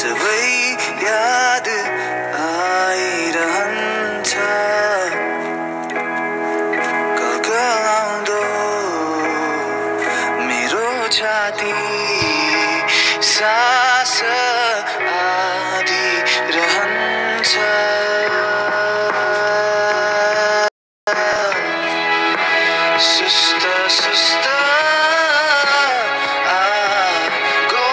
सबै याद आइरहन्छ कलकलाउँदो मेरो छाती सास आदि रहन्छ सुस्त सुस्त आगो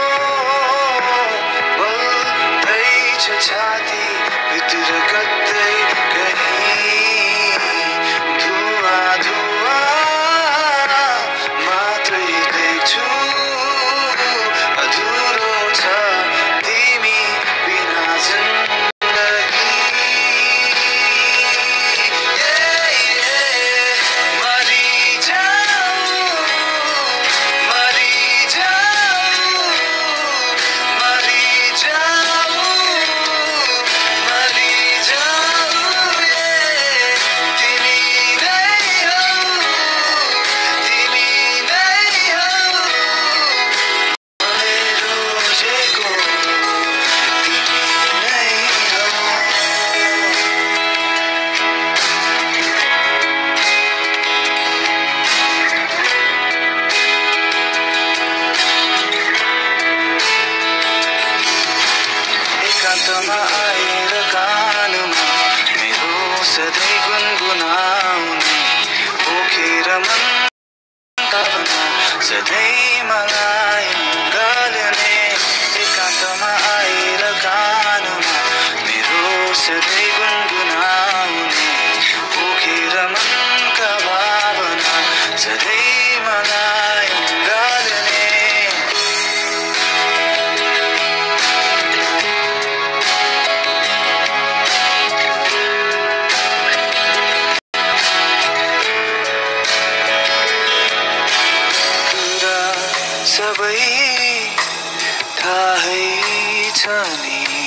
बल्दैछ छाती भित्र कतै कहीँ धुवा धुवा मात्रै देख्छु अधुरो छ तिमी बिना जिन्दगी एकान्तमा आएर कानमा मेरो सधैँ गुनगुनाउने पोखेर मन भावना सधैँ मलाई गल्ने एकान्तमा आएर कानमा मेरो सधैँ गुनगुनाउने पोखेर मनका भावना सधैँ मलाई गल्ने सबै थाहै छ नि